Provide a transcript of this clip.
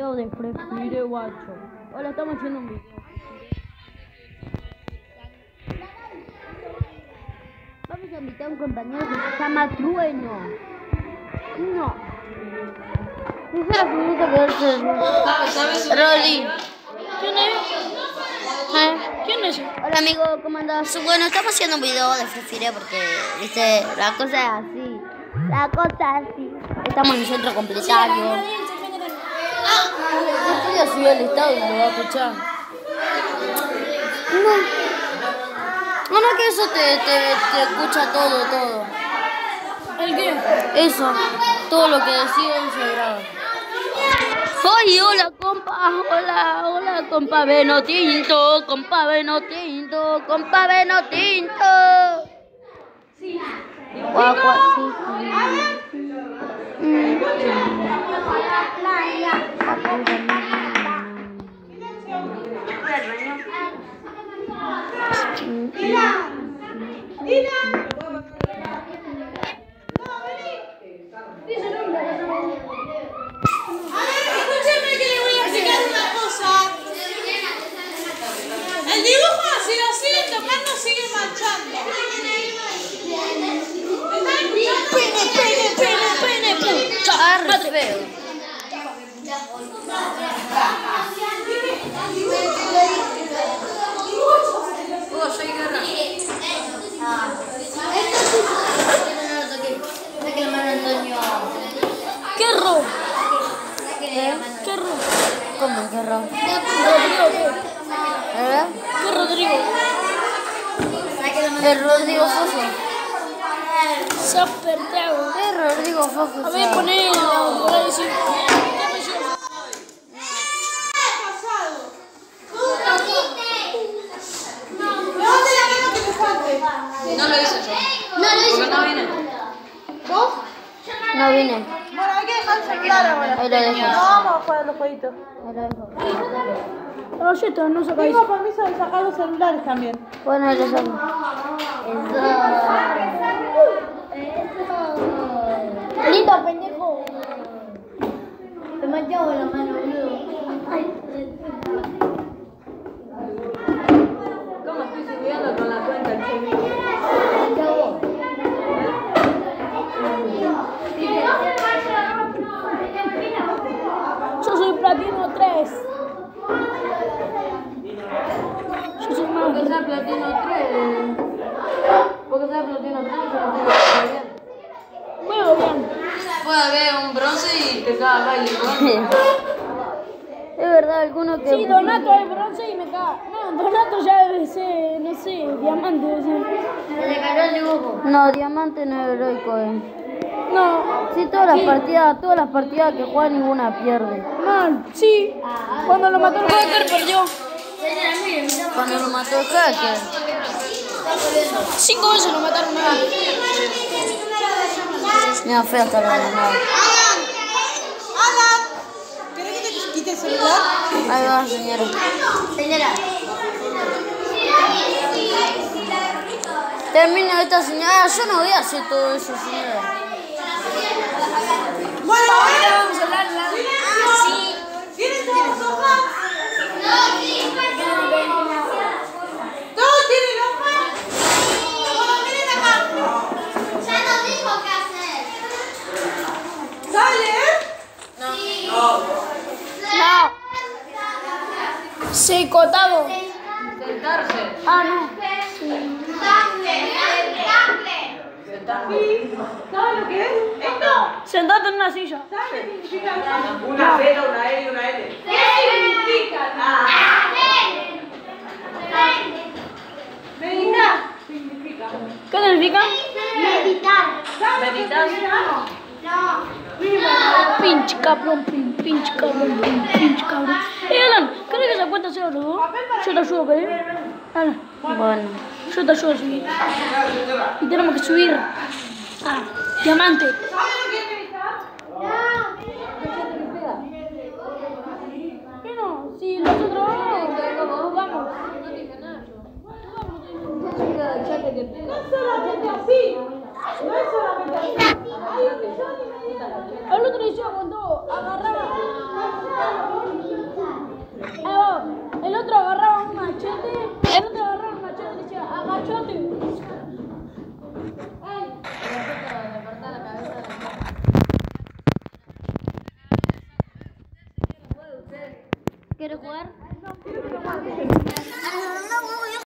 video de Free Fire, guacho. Hola, estamos haciendo un video. Vamos a invitar a un compañero que se llama Trueno. No. Dice la primita que es Rolly. ¿Quién es? ¿Quién es? Hola amigo, ¿cómo andás? Bueno, estamos haciendo un video de Free Fire porque, viste, la cosa es así. La cosa es así. Estamos en el centro complementario. Estoy así al estado y lo va a escuchar. No, que eso te escucha todo. ¿El qué? Eso, todo lo que decís se graba. ¡Ay, hola compa! Hola compa Venotinto, compa Venotinto. El dibujo, si lo siguen tocando, sigue manchando. Está re feo. Soy Guerra. ¿Qué ro? ¿Qué ro? ¿Cómo qué ro? ¿Rodrigo qué? ¿Qué Rodrigo? El Rodrigo Fofo. Super Trago. El Rodrigo Fofo. A ver, ponelo, por ahí sí. No lo hice yo. Porque no vine. ¿Vos? No vine. Bueno, hay que dejar el celular ahora. Ahí lo dejo. No, vamos a jugar a los jueguitos. Ahí lo dejo. No, ya está, no sacáis. Tengo permiso de sacar los celulares también. Bueno, ahí lo saco. Lindo, pendejo. Te manchó la mano, boludo. ¿Cómo estoy subiendo con la cuenta el cheque? Yo soy Platino 3. Yo soy más. Porque sea platino 3. Porque sea platino 3, yo no tengo que bien. Juego bien. Puede haber un bronce y te caga baile igual. Es verdad, alguno que... Sí, Donato es bronce y me caga. No, Donato ya debe ser, no sé, diamante debe ser. Se le cayó el dibujo. No, diamante no es heroico, No. Sí, todas las partidas que juega ninguna pierde. No, sí. Cuando lo mató el hacker perdió. Cuando lo mató el hacker. 5 veces lo mataron a él. Mira, feo hasta la ganada. ¡Alan! ¿Querés que te quite el celular? Ahí va, señora. Termina esta señora. Yo no voy a hacer todo eso, señora. Bueno, Ahora vamos a hablar la... sí. ¿Tienen todos hojas? ¿Todos tienen hojas? Bueno, miren acá. ¿Sabe leer? No. Secotado. Sentarse. Ah, no. ¿Sabe lo que es? ¿Esto? Sentate en una silla. ¿Sabe qué significa? Una Z, una L y una L. ¿Qué significa? Meditar significa. ¿Qué significa? Meditar. Pinche cabrón, pinche cabrón. Alan, ¿querés que se cuenta hacer los dos? Yo te ayudo, ¿querés? Alan, Bueno. yo te ayudo a subir. Y tenemos que subir a diamante. ¿Sabe lo que es meditar? ¿Qué no? Si nosotros vamos. No dije nada yo. No es solamente así. No es solamente así. Hay un millón y medio. El otro día yo cuando agarraba ¿Quieres jugar?